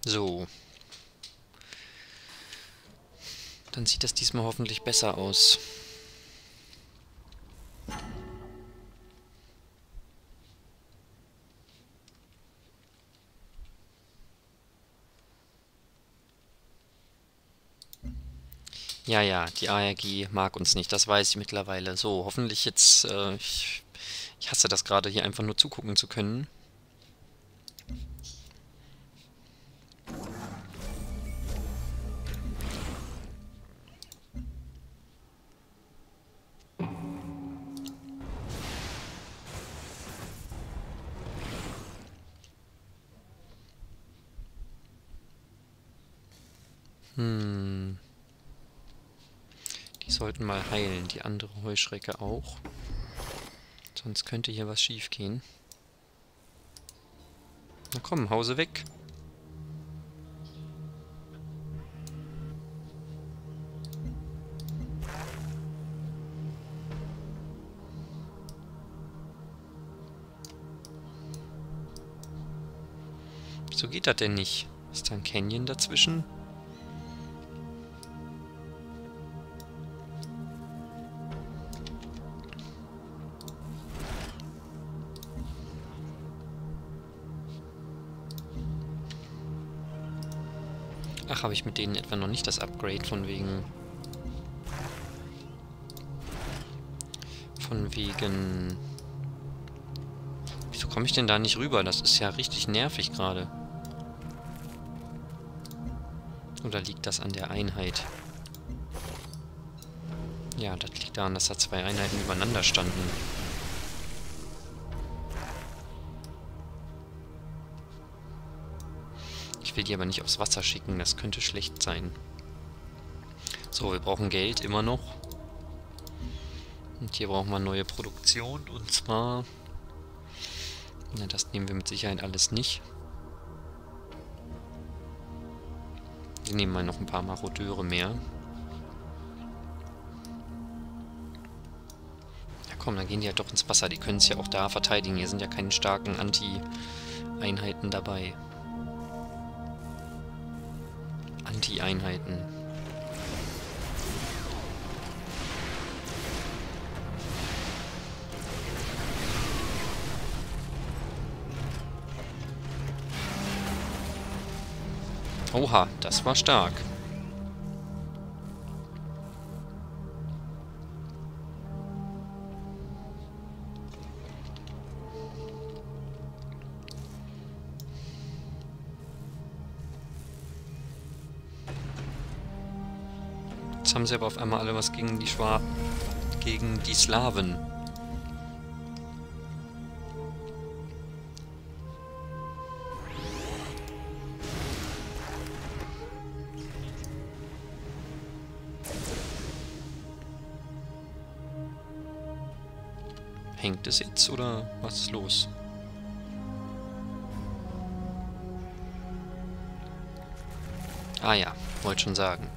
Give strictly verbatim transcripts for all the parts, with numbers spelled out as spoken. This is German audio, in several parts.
So. Dann sieht das diesmal hoffentlich besser aus. Ja, ja, die A R G mag uns nicht, das weiß ich mittlerweile. So, hoffentlich jetzt, äh, ich, ich hasse das gerade, hier einfach nur zugucken zu können. Hm. Die sollten mal heilen, die andere Heuschrecke auch. Sonst könnte hier was schief gehen. Na komm, Hause weg. Wieso geht das denn nicht? Ist da ein Canyon dazwischen? Ach, habe ich mit denen etwa noch nicht das Upgrade von wegen... Von wegen... Wieso komme ich denn da nicht rüber? Das ist ja richtig nervig gerade. Oder liegt das an der Einheit? Ja, das liegt daran, dass da zwei Einheiten übereinander standen. Ich will die aber nicht aufs Wasser schicken, das könnte schlecht sein. So, wir brauchen Geld, immer noch. Und hier brauchen wir neue Produktion, und zwar... Na, das nehmen wir mit Sicherheit alles nicht. Wir nehmen mal noch ein paar Marodeure mehr. Ja komm, dann gehen die halt doch ins Wasser. Die können es ja auch da verteidigen. Hier sind ja keine starken Anti-Einheiten dabei. Anti-Einheiten. Oha, das war stark. Jetzt haben sie aber auf einmal alle was gegen die Schwa... gegen die Slawen. Hängt es jetzt, oder was ist los? Ah ja, wollte schon sagen.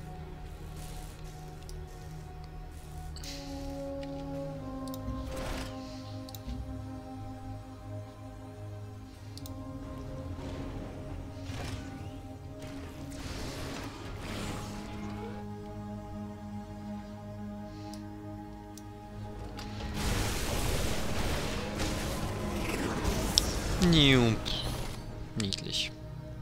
Niedlich.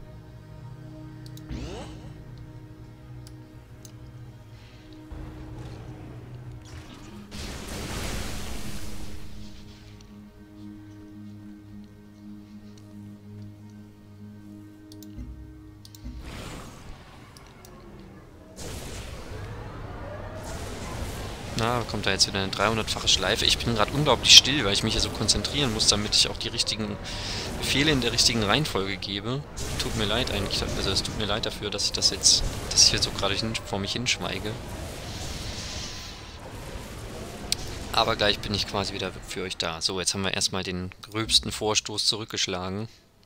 Na, kommt da jetzt wieder eine dreihundertfache Schleife. Ich bin gerade unglaublich still, weil ich mich hier so konzentrieren muss, damit ich auch die richtigen Befehle in der richtigen Reihenfolge gebe. Tut mir leid eigentlich, also es tut mir leid dafür, dass ich das jetzt, dass ich hier so gerade vor mich hinschweige. Aber gleich bin ich quasi wieder für euch da. So, jetzt haben wir erstmal den gröbsten Vorstoß zurückgeschlagen.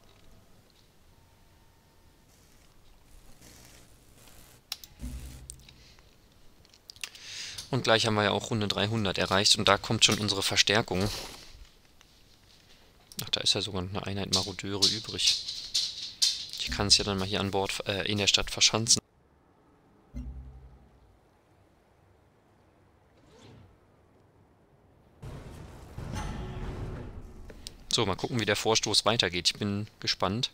Und gleich haben wir ja auch Runde dreihundert erreicht und da kommt schon unsere Verstärkung. Ach, da ist ja sogar noch eine Einheit Marodeure übrig. Ich kann es ja dann mal hier an Bord äh, in der Stadt verschanzen. So, mal gucken, wie der Vorstoß weitergeht. Ich bin gespannt.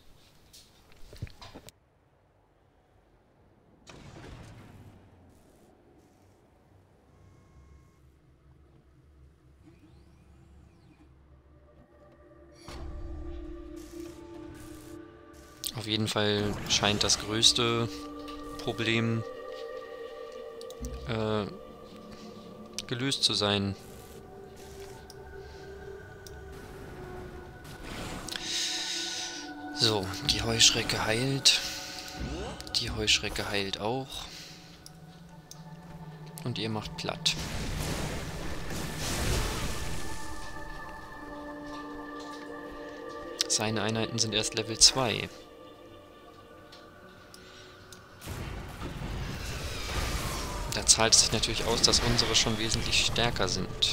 Auf jeden Fall scheint das größte Problem äh, gelöst zu sein. So, die Heuschrecke heilt. Die Heuschrecke heilt auch. Und ihr macht platt. Seine Einheiten sind erst Level zwei. Da zahlt es sich natürlich aus, dass unsere schon wesentlich stärker sind.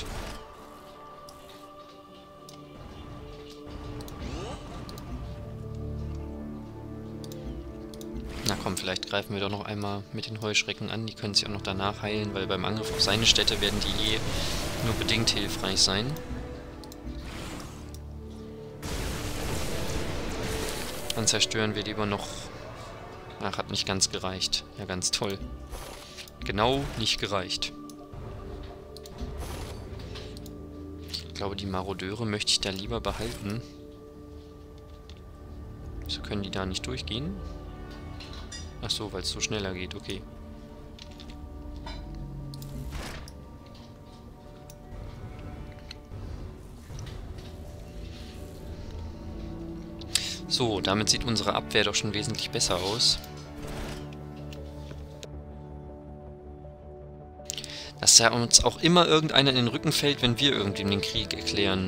Na komm, vielleicht greifen wir doch noch einmal mit den Heuschrecken an. Die können sich auch noch danach heilen, weil beim Angriff auf seine Städte werden die eh nur bedingt hilfreich sein. Dann zerstören wir lieber noch... Ach, hat nicht ganz gereicht. Ja, ganz toll. Genau nicht gereicht. Ich glaube, die Marodeure möchte ich da lieber behalten. Wieso können die da nicht durchgehen? Ach so, weil es so schneller geht, okay. So, damit sieht unsere Abwehr doch schon wesentlich besser aus. Dass ja uns auch immer irgendeiner in den Rücken fällt, wenn wir irgendwem den Krieg erklären.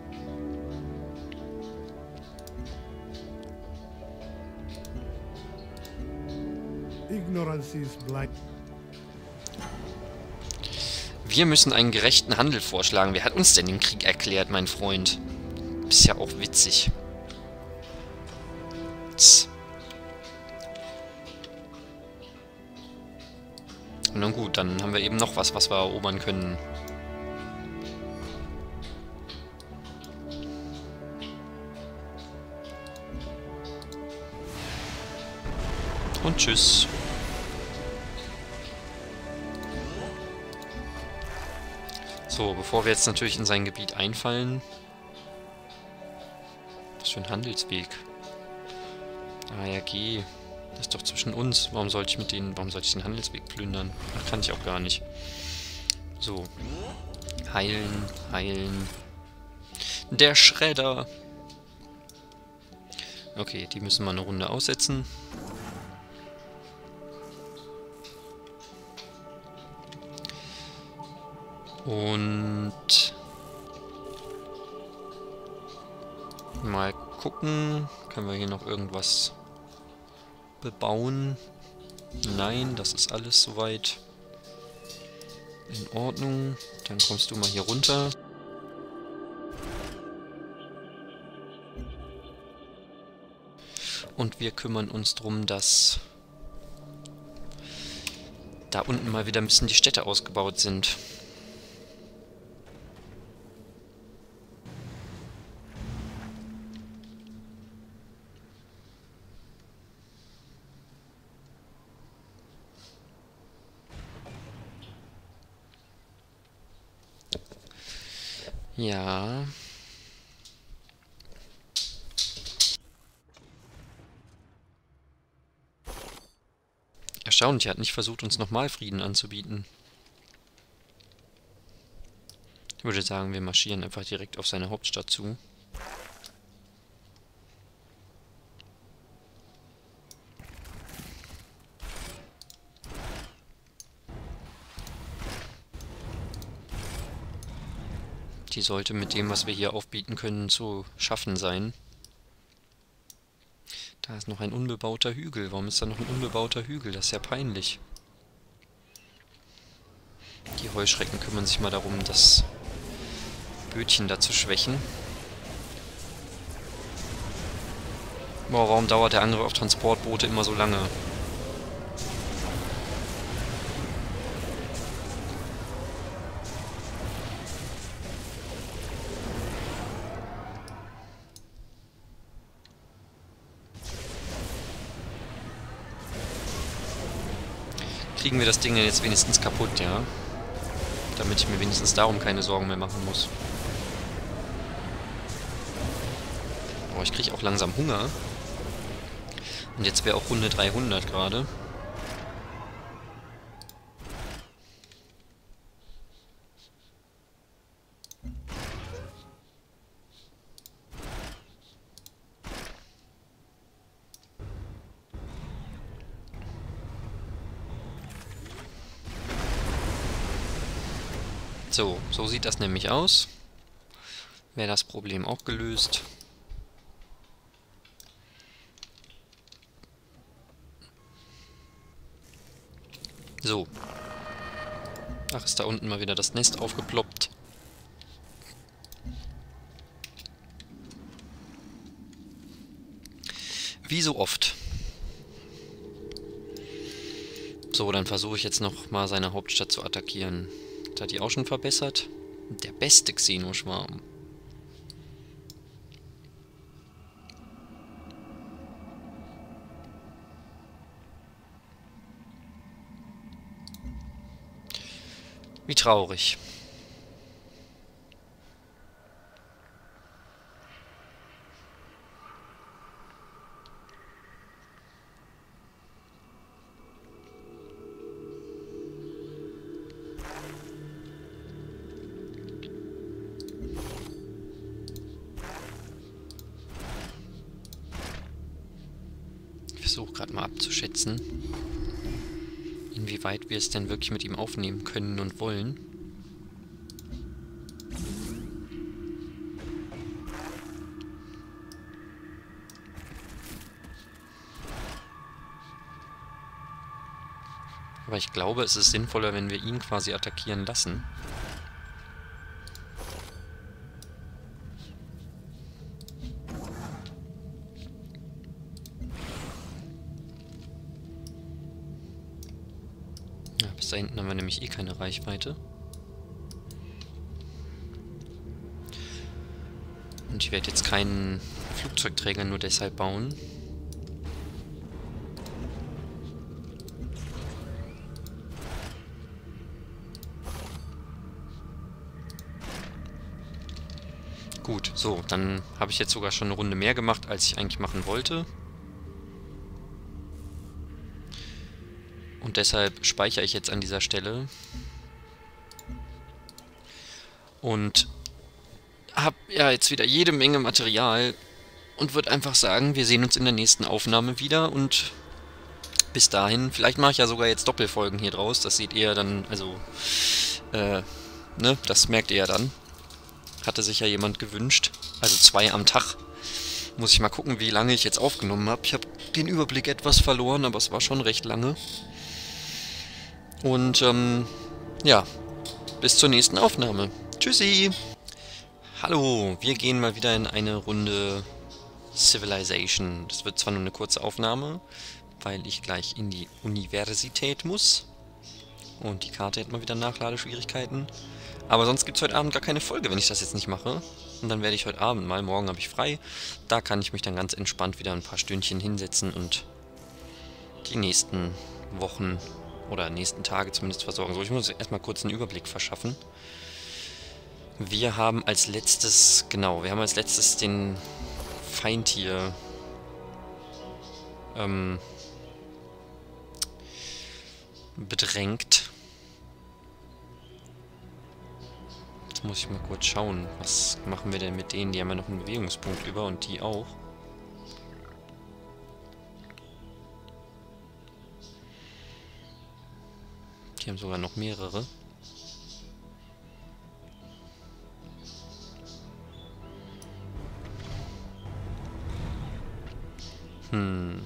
Wir müssen einen gerechten Handel vorschlagen. Wer hat uns denn den Krieg erklärt, mein Freund? Ist ja auch witzig. Tss. Na gut, dann haben wir eben noch was, was wir erobern können. Und tschüss. So, bevor wir jetzt natürlich in sein Gebiet einfallen. Was für ein Handelsweg. Ah ja, geh. Das ist doch zwischen uns. Warum sollte ich mit denen, warum sollte ich den Handelsweg plündern? Ach, kann ich auch gar nicht. So. Heilen, heilen. Der Schredder. Okay, die müssen wir eine Runde aussetzen. Und mal gucken, können wir hier noch irgendwas bebauen? Nein, das ist alles soweit in Ordnung. Dann kommst du mal hier runter. Und wir kümmern uns darum, dass da unten mal wieder ein bisschen die Städte ausgebaut sind. Ja. Erstaunlich, er hat nicht versucht, uns nochmal Frieden anzubieten. Ich würde sagen, wir marschieren einfach direkt auf seine Hauptstadt zu. Die sollte mit dem, was wir hier aufbieten können, zu schaffen sein. Da ist noch ein unbebauter Hügel. Warum ist da noch ein unbebauter Hügel? Das ist ja peinlich. Die Heuschrecken kümmern sich mal darum, das Bötchen da zu schwächen. Boah, warum dauert der Angriff auf Transportboote immer so lange? Kriegen wir das Ding denn jetzt wenigstens kaputt, ja? Damit ich mir wenigstens darum keine Sorgen mehr machen muss. Boah, ich kriege auch langsam Hunger. Und jetzt wäre auch Runde dreihundert gerade. So, so sieht das nämlich aus. Wäre das Problem auch gelöst. So. Ach, ist da unten mal wieder das Nest aufgeploppt. Wie so oft. So, dann versuche ich jetzt noch mal seine Hauptstadt zu attackieren. Hat die auch schon verbessert? Der beste Xenoschwarm. Wie traurig. Ich versuche gerade mal abzuschätzen, inwieweit wir es denn wirklich mit ihm aufnehmen können und wollen. Aber ich glaube, es ist sinnvoller, wenn wir ihn quasi attackieren lassen. Ja, bis da hinten haben wir nämlich eh keine Reichweite. Und ich werde jetzt keinen Flugzeugträger nur deshalb bauen. Gut, so, dann habe ich jetzt sogar schon eine Runde mehr gemacht, als ich eigentlich machen wollte. Und deshalb speichere ich jetzt an dieser Stelle. Und habe ja jetzt wieder jede Menge Material und würde einfach sagen, wir sehen uns in der nächsten Aufnahme wieder und bis dahin, vielleicht mache ich ja sogar jetzt Doppelfolgen hier draus, das seht ihr dann, also, äh, ne, das merkt ihr ja dann. Hatte sich ja jemand gewünscht. Also zwei am Tag. Muss ich mal gucken, wie lange ich jetzt aufgenommen habe. Ich habe den Überblick etwas verloren, aber es war schon recht lange. Und, ähm, ja. Bis zur nächsten Aufnahme. Tschüssi! Hallo, wir gehen mal wieder in eine Runde Civilization. Das wird zwar nur eine kurze Aufnahme, weil ich gleich in die Universität muss. Und die Karte hat mal wieder Nachladeschwierigkeiten. Aber sonst gibt es heute Abend gar keine Folge, wenn ich das jetzt nicht mache. Und dann werde ich heute Abend mal, morgen habe ich frei. Da kann ich mich dann ganz entspannt wieder ein paar Stündchen hinsetzen und die nächsten Wochen oder nächsten Tage zumindest versorgen. So, ich muss erstmal kurz einen Überblick verschaffen. Wir haben als letztes, genau, wir haben als letztes den Feind hier ähm, bedrängt. Jetzt muss ich mal kurz schauen, was machen wir denn mit denen? Die haben ja noch einen Bewegungspunkt über und die auch. Die haben sogar noch mehrere. Hm.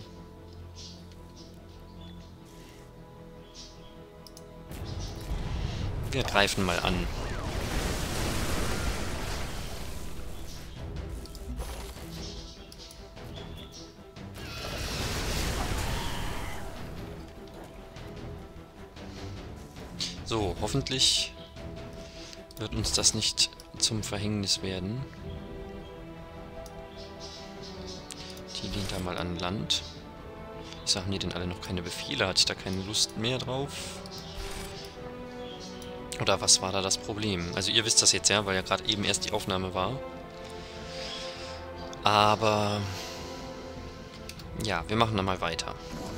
Wir greifen mal an. So, hoffentlich wird uns das nicht zum Verhängnis werden. Die lehnt da mal an Land. Wieso haben die denn alle noch keine Befehle? Hatte ich da keine Lust mehr drauf? Oder was war da das Problem? Also ihr wisst das jetzt ja, weil ja gerade eben erst die Aufnahme war. Aber ja, wir machen dann mal weiter.